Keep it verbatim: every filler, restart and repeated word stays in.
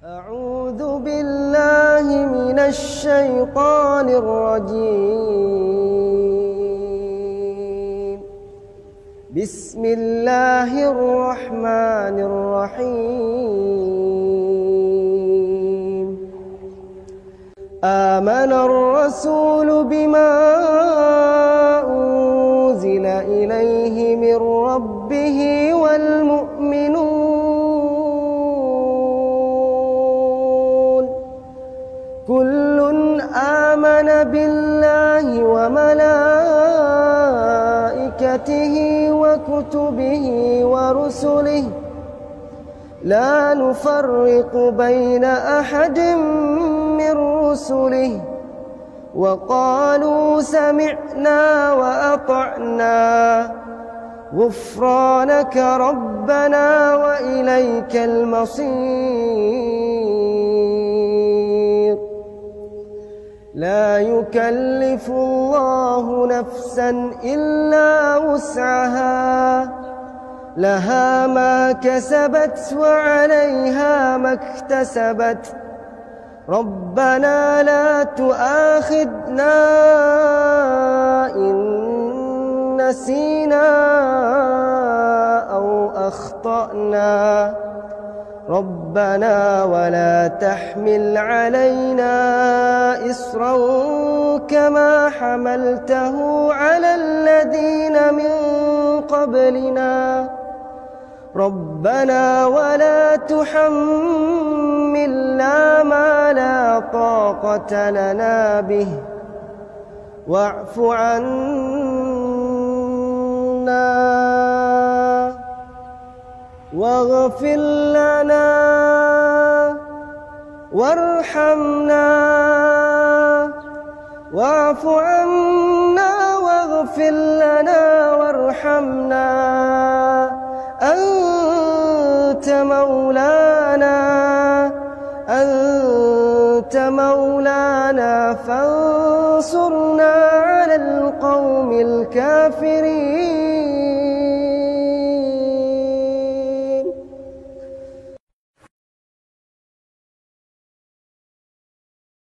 أعوذ بالله من الشيطان الرجيم. بسم الله الرحمن الرحيم. آمن الرسول بما أنزل إليه من ربه والمؤمنون كل آمن بالله وملائكته وكتبه ورسله لا نفرق بين أحد من رسله وقالوا سمعنا وأطعنا غفرانك ربنا وإليك المصير. لا يكلف الله نفسا إلا وسعها لها ما كسبت وعليها ما اكتسبت ربنا لا تؤاخذنا إن نسينا أو أخطأنا ربنا ولا تحمل علينا إصرا كما حملته على الذين من قبلنا ربنا ولا تحملنا ما لا طاقة لنا به واعف عنا واغفر لنا وارحمنا واعف عنا واغفر لنا وارحمنا أنت مولانا أنت مولانا فانصرنا على القوم الكافرين.